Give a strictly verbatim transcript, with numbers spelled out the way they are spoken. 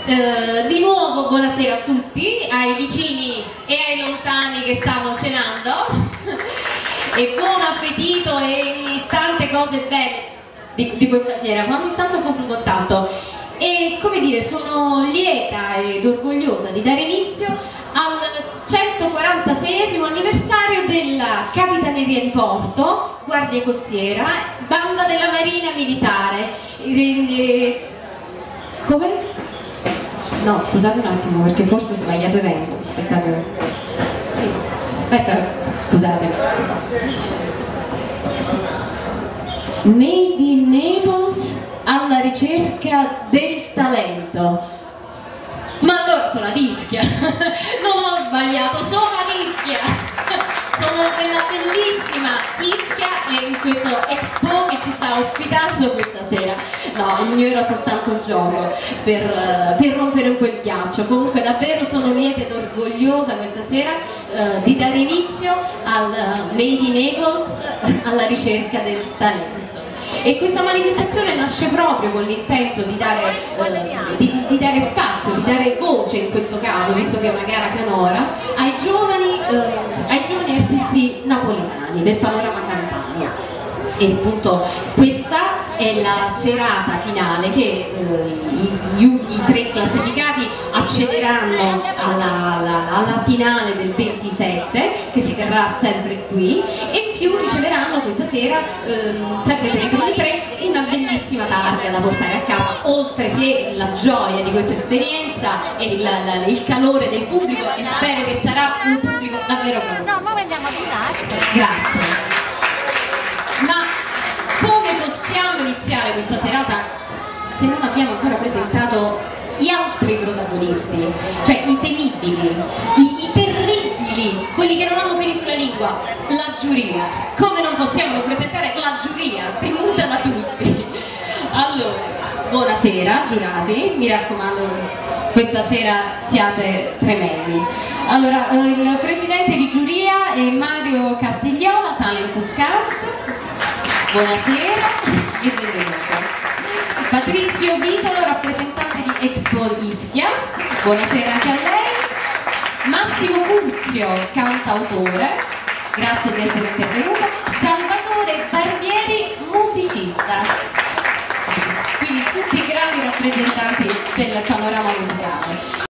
eh, di nuovo buonasera a tutti, ai vicini e ai lontani che stanno cenando e buon appetito e tante cose belle di, di questa fiera, ma ogni tanto faccio contatto. E come dire, sono lieta ed orgogliosa di dare inizio al centoquarantaseiesimo anniversario della Capitaneria di Porto, Guardia Costiera, banda della Marina Militare. E, e, come? No, scusate un attimo perché forse ho sbagliato evento. Aspettate. Sì, aspetta, scusate. Made in Naples alla ricerca del talento. Ma allora sono ad Ischia, non ho sbagliato, sono ad Ischia, sono nella bellissima Ischia e in questo Expo che ci sta ospitando questa sera. No, il mio era soltanto un gioco per, per rompere un po' il ghiaccio. Comunque davvero sono lieta ed orgogliosa questa sera eh, di dare inizio al Made in Naples alla ricerca del talento. E questa manifestazione nasce proprio con l'intento di dare, eh, di, di dare spazio, di dare voce in questo caso, visto che è una gara canora, ai giovani, eh, ai giovani artisti napoletani del panorama campano. E appunto questa è la serata finale che eh, i, i, i tre classificati accederanno alla, alla, alla finale del ventisette che si terrà sempre qui e in più riceveranno questa sera, eh, sempre per i primi tre, una bellissima targa da portare a casa, oltre che la gioia di questa esperienza e il, la, il calore del pubblico, e spero che sarà un pubblico davvero caloroso. Grazie. Ma come possiamo iniziare questa serata se non abbiamo ancora presentato gli altri protagonisti, cioè i temibili, i, i terribili, quelli che non hanno peli sulla lingua, la giuria. Come non possiamo non presentare la giuria, temuta da tutti? Allora, buonasera giurati, mi raccomando, questa sera siate tremendi. Allora, il presidente di giuria è Mario Castigliola, Talent Scout. Buonasera e benvenuto. Patrizio Vitolo, rappresentante di Expo Ischia. Buonasera anche a lei. Massimo Curzio, cantautore. Grazie di essere intervenuto. Salvatore Barbieri, musicista. Quindi tutti i grandi rappresentanti del panorama musicale.